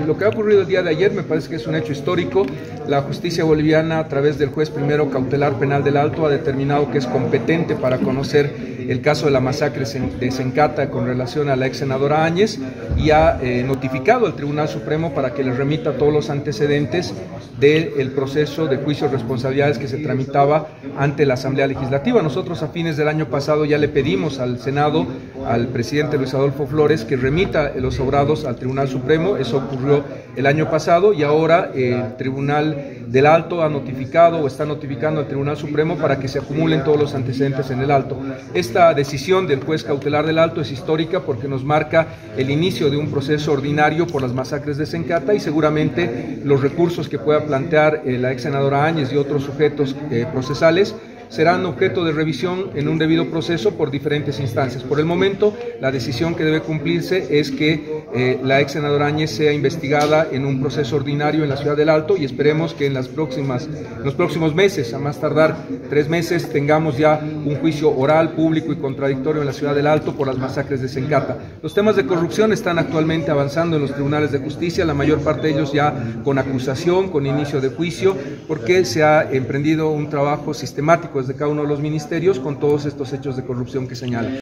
Lo que ha ocurrido el día de ayer me parece que es un hecho histórico. La justicia boliviana, a través del juez primero cautelar penal del Alto, ha determinado que es competente para conocer el caso de la masacre de Sencata con relación a la ex senadora Áñez y ha notificado al Tribunal Supremo para que le remita todos los antecedentes del proceso de juicio de responsabilidades que se tramitaba ante la Asamblea Legislativa. Nosotros a fines del año pasado ya le pedimos al Senado, al presidente Luis Adolfo Flores, que remita los obrados al Tribunal Supremo. Eso ocurrió el año pasado y ahora el Tribunal del Alto ha notificado o está notificando al Tribunal Supremo para que se acumulen todos los antecedentes en el Alto. Esta decisión del juez cautelar del Alto es histórica porque nos marca el inicio de un proceso ordinario por las masacres de Sencata y seguramente los recursos que pueda plantear la ex senadora Áñez y otros sujetos procesales serán objeto de revisión en un debido proceso por diferentes instancias. Por el momento, la decisión que debe cumplirse es que la ex senadora Áñez sea investigada en un proceso ordinario en la Ciudad del Alto y esperemos que en los próximos meses, a más tardar 3 meses, tengamos ya un juicio oral, público y contradictorio en la Ciudad del Alto por las masacres de Sencata. Los temas de corrupción están actualmente avanzando en los tribunales de justicia, la mayor parte de ellos ya con acusación, con inicio de juicio, porque se ha emprendido un trabajo sistemático desde cada uno de los ministerios con todos estos hechos de corrupción que señalan.